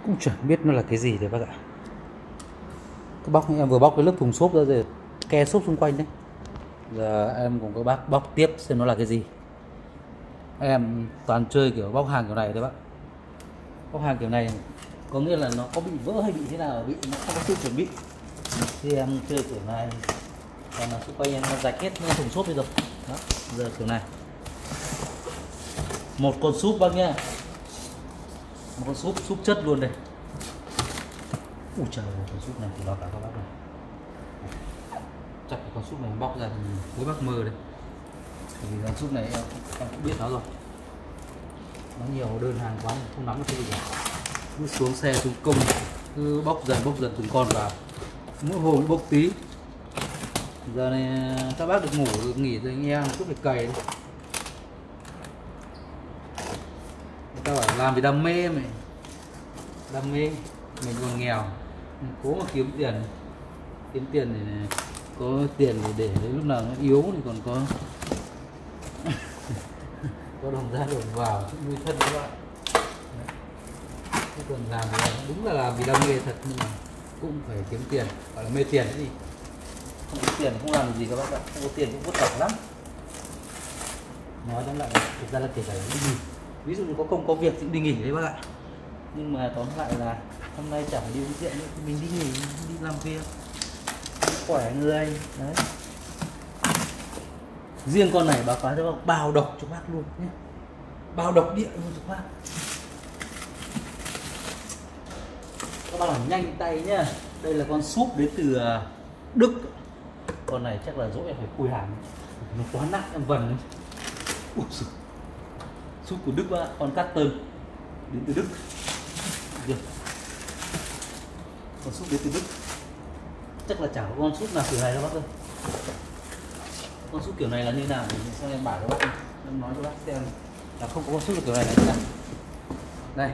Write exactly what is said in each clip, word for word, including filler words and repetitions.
Cũng chẳng biết nó là cái gì đấy bác ạ. Cái bóc em vừa bóc cái lớp thùng xốp ra rồi, ke xốp xung quanh đấy. Giờ em cùng các bác bóc tiếp xem nó là cái gì. Em toàn chơi kiểu bóc hàng kiểu này thôi bác. Bóc hàng kiểu này có nghĩa là nó có bị vỡ hay bị thế nào, bị nó không có sự chuẩn bị thì em chơi kiểu này. Còn là xung quanh em nó rạch hết nó thùng xốp đi rồi. Đó, giờ kiểu này. Một con súp bác nhá. Một con súp súp chất luôn đây. Ui trời ơi, con súp này thì nó cả các bác này. Chắc con súp này bóc ra thì mỗi bác mơ đây. Vì con súp này em, em cũng biết nó rồi. Nó nhiều đơn hàng quá không nắm được cái gì cả. Cứ xuống xe xuống công cứ bóc dần bóc dần từng con vào. Mỗi hồi bóc tí. Giờ này các bác được ngủ được nghỉ rồi anh em cứ phải cày đi. Người ta bảo làm vì đam mê mày. Đam mê mình còn nghèo mình cố mà kiếm tiền kiếm tiền để có tiền để, để đến lúc nào nó yếu thì còn có có đồng ra đồng vào cũng nuôi thân các bạn. Chứ còn làm thì đúng là làm vì đam mê thật nhưng mà cũng phải kiếm tiền, gọi là mê tiền cái gì. Không có tiền không làm được gì các bác ạ, không có tiền cũng vất vả lắm. Nói tóm lại thực ra là kể cả đi nghỉ, ví dụ như có công có việc thì đi nghỉ đấy bác ạ. Nhưng mà tóm lại là hôm nay chẳng phải đi uống rượu nữa thì mình đi nghỉ đi làm việc khỏe người đấy. Riêng con này báo cáo cho bác bao độc cho bác luôn nhé, bao độc địa luôn cho bác. Các bác làm nhanh tay nhá. Đây là con súp đến từ Đức. Con này chắc là dỗi em phải khui hàng, nó quá nặng em vần. Súp của Đức bác, con cắt tơn đến từ Đức. Được. Con súp đến từ Đức. Chắc là chả có con súp nào kiểu này đâu bác ơi. Con súp kiểu này là như nào thì sao em bảo cho bác, em nói cho bác xem là không có con súp kiểu này là như nào. Đây.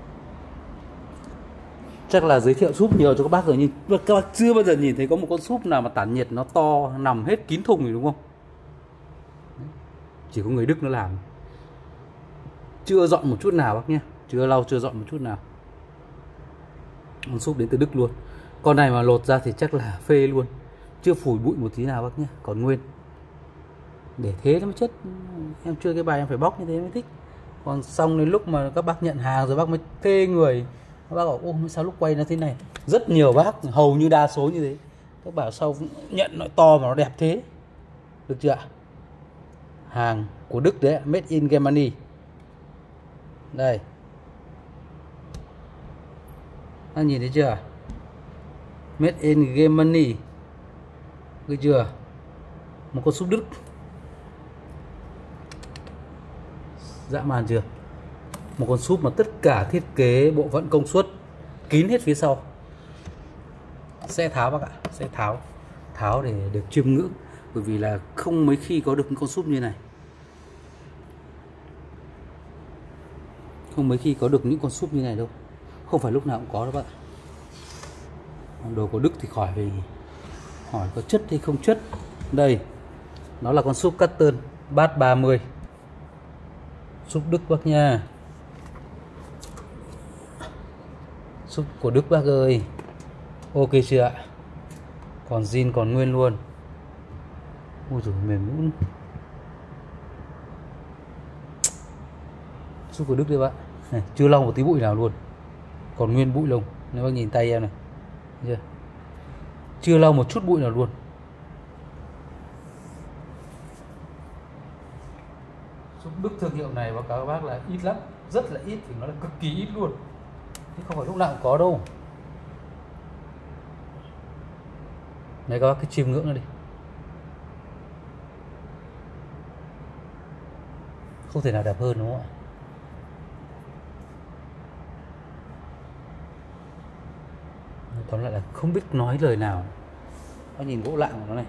Chắc là giới thiệu súp nhiều cho các bác rồi nhưng các bác chưa bao giờ nhìn thấy có một con súp nào mà tản nhiệt nó to nằm hết kín thùng rồi đúng không? Chỉ có người Đức nó làm. Chưa dọn một chút nào bác nhé, chưa lau chưa dọn một chút nào. Con súp đến từ Đức luôn. Con này mà lột ra thì chắc là phê luôn. Chưa phủi bụi một tí nào bác nhé, còn nguyên. Để thế nó mới chất. Em chưa cái bài em phải bóc như thế mới thích. Còn xong đến lúc mà các bác nhận hàng rồi bác mới phê người. Các bác bảo ôi sao lúc quay nó thế này. Rất nhiều bác hầu như đa số như thế. Các bảo sao nhận nó to mà nó đẹp thế. Được chưa ạ? Hàng của Đức đấy, made in Germany. Đây. Anh nhìn thấy chưa? Made in Germany. Được chưa? Một con súp Đức. Dã man chưa? Một con súp mà tất cả thiết kế bộ phận công suất kín hết phía sau. Sẽ tháo bác ạ, sẽ tháo. Tháo để được chiêm ngưỡng. Bởi vì là không mấy khi có được con súp như này. Không mấy khi có được những con súp như này đâu. Không phải lúc nào cũng có đâu bác. Đồ của Đức thì khỏi về hỏi có chất hay không chất. Đây. Nó là con súp Cutton bát ba mươi. Súp Đức bác nha. Súp của Đức bác ơi. Ok chưa ạ? Còn zin còn nguyên luôn. Ôi dồi mềm nhũn. Súp của Đức đây bác này, chưa lau một tí bụi nào luôn. Còn nguyên bụi lông. Nếu bác nhìn tay em này. Chưa? Chưa lau một chút bụi nào luôn. Súp Đức thương hiệu này báo cáo các bác là ít lắm. Rất là ít thì nó là cực kỳ ít luôn. Chứ không phải lúc nào cũng có đâu. Đấy các bác cứ chiêm ngưỡng nó đi. Không thể nào đẹp hơn đúng không ạ? Tóm lại là không biết nói lời nào. Nó nhìn gỗ lạng của nó này.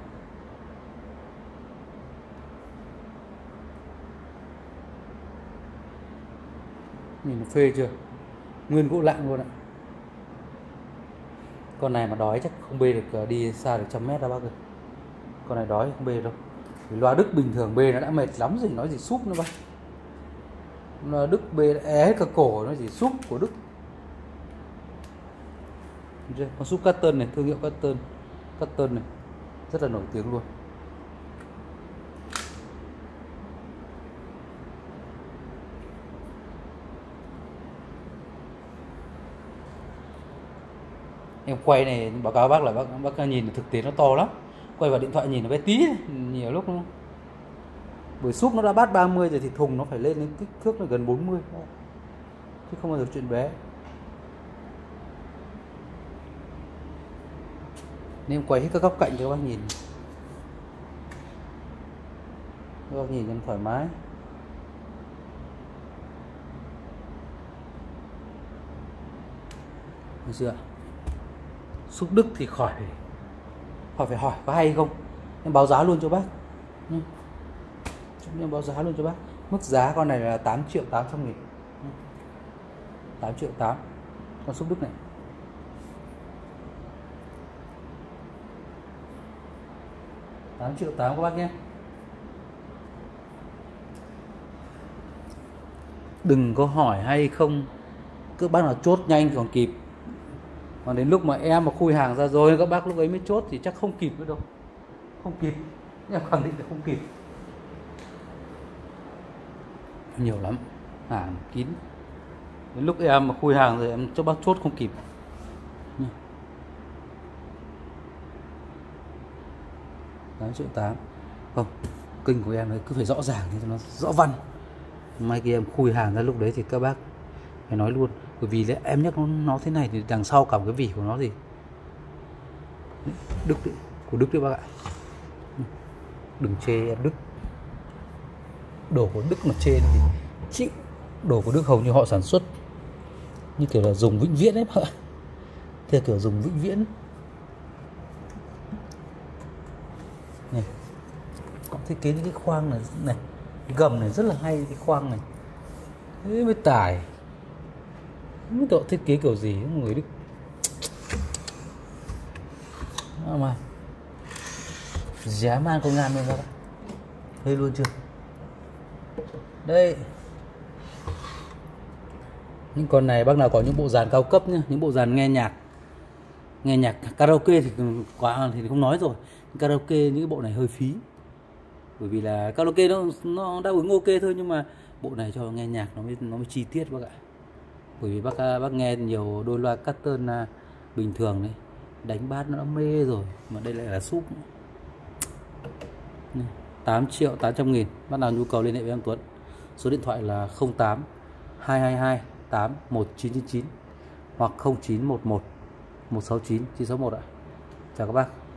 Nhìn nó phê chưa? Nguyên gỗ lạng luôn ạ. Con này mà đói chắc không bê được đi xa được trăm mét đâu bác ơi. Con này đói không bê đâu. Vì loa Đức bình thường bê nó đã mệt lắm rồi, nói gì súp nữa bác. Loa Đức bê é hết cả cổ, nó chỉ súp của Đức. Con súp Cotton này, thương hiệu Cotton, Cotton này rất là nổi tiếng luôn. Em quay này báo cáo bác là bác bác nhìn thực tế nó to lắm, quay vào điện thoại nhìn nó bé tí, nhiều lúc nó... Bởi súp nó đã bát ba mươi rồi thì thùng nó phải lên đến kích thước là gần bốn mươi chứ không bao giờ chuyện bé. Nên em quay hết các góc cạnh cho các bác nhìn, các bác nhìn cho thoải mái. Được chưa? Súp Đức thì khỏi khỏi phải hỏi có hay không, em báo giá luôn cho bác. Em báo giá luôn cho bác. Mức giá con này là tám triệu tám trăm nghìn, tám triệu tám con súp Đức này. tám triệu tám các bác nhé. Đừng có hỏi hay không, các bác nào chốt nhanh còn kịp. Còn đến lúc mà em mà khui hàng ra rồi các bác lúc ấy mới chốt thì chắc không kịp nữa đâu. Không kịp, em khẳng định là không kịp. Nhiều lắm, hàng kín. Đến lúc em mà khui hàng rồi em cho bác chốt không kịp. tám triệu tám. Không, kênh của em đấy cứ phải rõ ràng thì nó rõ văn. Mai kia em khui hàng ra lúc đấy thì các bác phải nói luôn. Bởi vì đấy, em nhắc nó, nó thế này thì đằng sau cả một cái vỉ của nó gì Đức đấy, của Đức đấy bác ạ. Đừng chê em Đức. Đồ của Đức mà chê thì chịu. Đồ của Đức hầu như họ sản xuất như kiểu là dùng vĩnh viễn đấy bác ạ. Theo kiểu dùng vĩnh viễn này. Có thiết kế những cái khoang này, này cái gầm này rất là hay, cái khoang này thế mới tải. Không biết thiết kế kiểu gì người Đức mà giá man công an luôn các bạn. Thấy luôn chưa? Đây. Những con này bác nào có những bộ dàn cao cấp nhá, những bộ dàn nghe nhạc, nghe nhạc karaoke thì quá thì không nói rồi. Karaoke những cái bộ này hơi phí. Bởi vì là karaoke nó nó đáp ứng ok thôi, nhưng mà bộ này cho nghe nhạc nó mới nó mới chi tiết bác ạ. Bởi vì bác bác nghe nhiều đôi loa Cotton bình thường đấy, đánh bass nó đã mê rồi, mà đây lại là súp. tám triệu tám trăm nghìn. Bác nào nhu cầu liên hệ với em Tuấn. Số điện thoại là không tám hai hai hai tám một chín chín chín hoặc không chín một một một sáu chín chín sáu một ạ. Chào các bác.